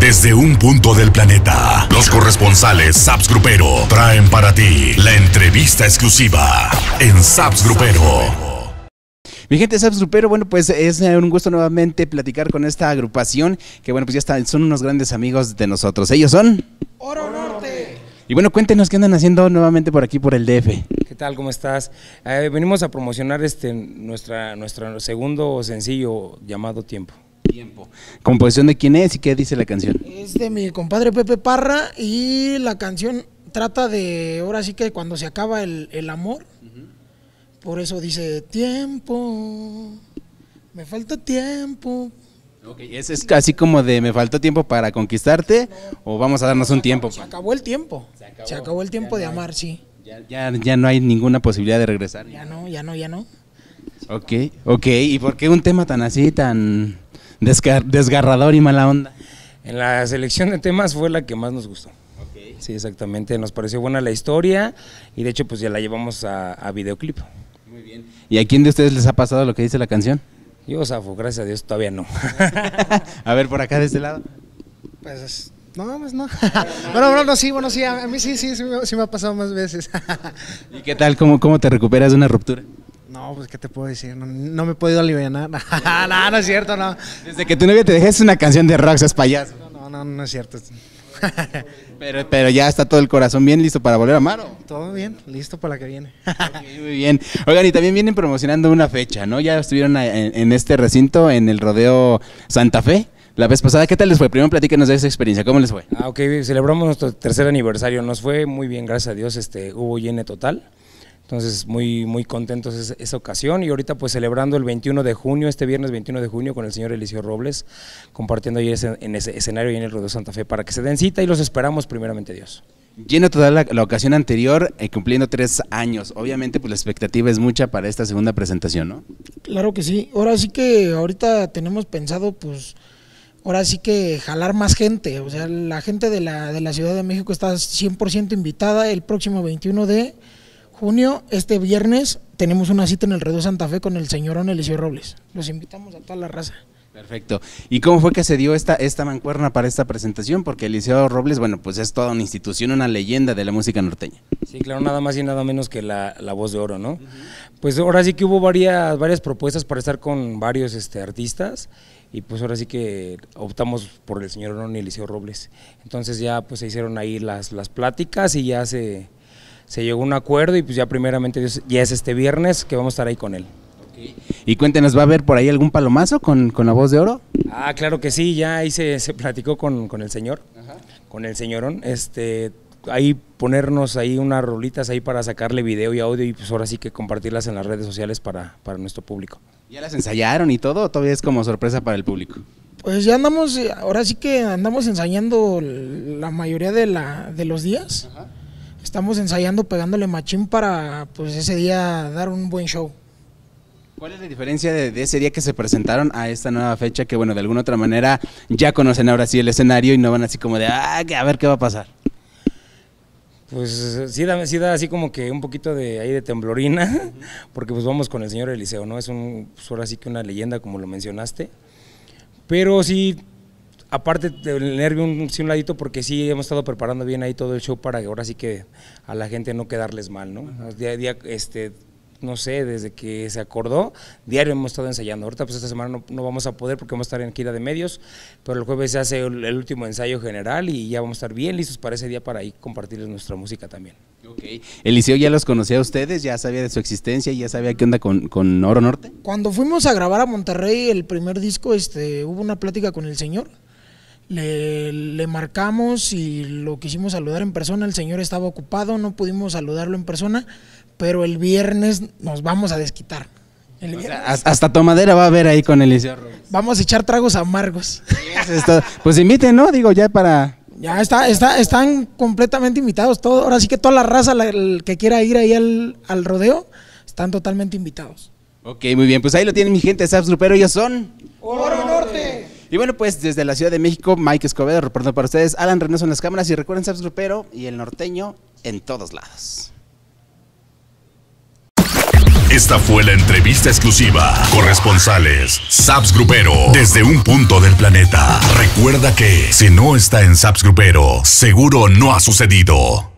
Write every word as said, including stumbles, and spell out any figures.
Desde un punto del planeta, los corresponsales Saps Grupero traen para ti la entrevista exclusiva en Saps Grupero. Mi gente de Saps Grupero, bueno, pues es un gusto nuevamente platicar con esta agrupación que, bueno, pues ya están, son unos grandes amigos de nosotros. Ellos son Oro Norte. Y bueno, cuéntenos qué andan haciendo nuevamente por aquí por el D F. ¿Qué tal? ¿Cómo estás? Eh, venimos a promocionar este nuestra nuestro segundo sencillo llamado Tiempo. Tiempo. ¿Composición de quién es y qué dice la canción? Es de mi compadre Pepe Parra y la canción trata de, ahora sí que cuando se acaba el, el amor, uh-huh. Por eso dice tiempo, me falta tiempo. Okay, ¿es, es así como de me faltó tiempo para conquistarte no, o vamos a darnos no, un tiempo? Se acabó el tiempo, se acabó, se acabó el tiempo de no amar, hay, sí. Ya, ya, ya no hay ninguna posibilidad de regresar. Ya no, ya no, ya no. Ok, ok, ¿y por qué un tema tan así, tan desgar desgarrador y mala onda? En la selección de temas fue la que más nos gustó. Okay. Sí, exactamente, nos pareció buena la historia y de hecho pues ya la llevamos a, a videoclip. Muy bien. ¿Y a quién de ustedes les ha pasado lo que dice la canción? Yo, Zafo, gracias a Dios, todavía no. A ver, por acá de este lado. Pues, no, pues no. Bueno, bueno, no, sí, bueno, sí, a mí sí, sí, sí, sí me ha pasado más veces. ¿Y qué tal? ¿Cómo, cómo te recuperas de una ruptura? No, pues, ¿qué te puedo decir? No, no me he podido aliviar. No, no, no es cierto, no. Desde que tu novia te dejes una canción de rock, es payaso. No, no, no, no es cierto. Pero, pero ya está todo el corazón bien listo para volver a amar, ¿o? Todo bien, listo para la que viene. Okay, muy bien. Oigan, y también vienen promocionando una fecha, ¿no? Ya estuvieron en, en este recinto, en el Rodeo Santa Fe, la vez pasada. ¿Qué tal les fue? Primero platíquenos de esa experiencia, ¿cómo les fue? Ah, ok, celebramos nuestro tercer aniversario, nos fue muy bien, gracias a Dios, este, hubo llene total. Entonces muy muy contentos esa, esa ocasión y ahorita pues celebrando el veintiuno de junio, este viernes veintiuno de junio con el señor Eliseo Robles, compartiendo ahí ese, en ese escenario y en el Rodeo Santa Fe para que se den cita y los esperamos primeramente Dios. Lleno toda la, la ocasión anterior, eh, cumpliendo tres años, obviamente pues la expectativa es mucha para esta segunda presentación, ¿no? Claro que sí, ahora sí que ahorita tenemos pensado pues, ahora sí que jalar más gente, o sea la gente de la, de la Ciudad de México está cien por ciento invitada el próximo veintiuno de junio, este viernes, tenemos una cita en el Rodeo Santa Fe con el señorón Eliseo Robles. Los invitamos a toda la raza. Perfecto. ¿Y cómo fue que se dio esta, esta mancuerna para esta presentación? Porque Eliseo Robles, bueno, pues es toda una institución, una leyenda de la música norteña. Sí, claro, nada más y nada menos que la, la voz de oro, ¿no? Uh-huh. Pues ahora sí que hubo varias, varias propuestas para estar con varios este, artistas y pues ahora sí que optamos por el señorón Eliseo Robles. Entonces ya pues se hicieron ahí las, las pláticas y ya se... se llegó a un acuerdo y pues ya primeramente ya es este viernes que vamos a estar ahí con él. Okay. Y cuéntenos, ¿va a haber por ahí algún palomazo con, con la voz de oro? Ah, claro que sí, ya ahí se, se platicó con, con el señor, ajá, con el señorón, este, ahí ponernos ahí unas rolitas ahí para sacarle video y audio y pues ahora sí que compartirlas en las redes sociales para, para nuestro público. ¿Ya las ensayaron y todo o todavía es como sorpresa para el público? Pues ya andamos, ahora sí que andamos ensayando la mayoría de, la, de los días. Ajá. Estamos ensayando, pegándole machín para pues ese día dar un buen show. ¿Cuál es la diferencia de, de ese día que se presentaron a esta nueva fecha que bueno, de alguna otra manera ya conocen ahora sí el escenario y no van así como de ah, a ver qué va a pasar? Pues sí da, sí da así como que un poquito de ahí de temblorina, uh-huh. Porque pues vamos con el señor Eliseo, ¿no? Es un, pues ahora sí que una leyenda como lo mencionaste, pero sí... Aparte del nervio, un, sí, un ladito, porque sí hemos estado preparando bien ahí todo el show para que ahora sí que a la gente no quedarles mal, ¿no? Uh-huh. Día a día, este, no sé, desde que se acordó, diario hemos estado ensayando. Ahorita pues esta semana no, no vamos a poder porque vamos a estar en gira de medios, pero el jueves se hace el, el último ensayo general y ya vamos a estar bien listos para ese día para ahí compartirles nuestra música también. Ok. ¿Eliseo ya los conocía a ustedes? ¿Ya sabía de su existencia? ¿Ya sabía qué onda con, con Oro Norte? Cuando fuimos a grabar a Monterrey el primer disco, este, hubo una plática con el señor. Le, le marcamos y lo quisimos saludar en persona, el señor estaba ocupado, no pudimos saludarlo en persona, pero el viernes nos vamos a desquitar. El o sea, hasta tomadera va a haber ahí con Eliseo Robles. Vamos a echar tragos amargos. Pues inviten, ¿no? Digo, ya para... Ya está, está, están completamente invitados, todo, ahora sí que toda la raza la, el que quiera ir ahí al, al rodeo, están totalmente invitados. Ok, muy bien, pues ahí lo tienen mi gente de Saps Grupero, ellos son... ¡Oro Norte! Y bueno, pues desde la Ciudad de México, Mike Escobedo reportando para ustedes, Alan Reynoso en las cámaras y recuerden Saps Grupero y el norteño en todos lados. Esta fue la entrevista exclusiva. Corresponsales Saps Grupero desde un punto del planeta. Recuerda que si no está en Saps Grupero, seguro no ha sucedido.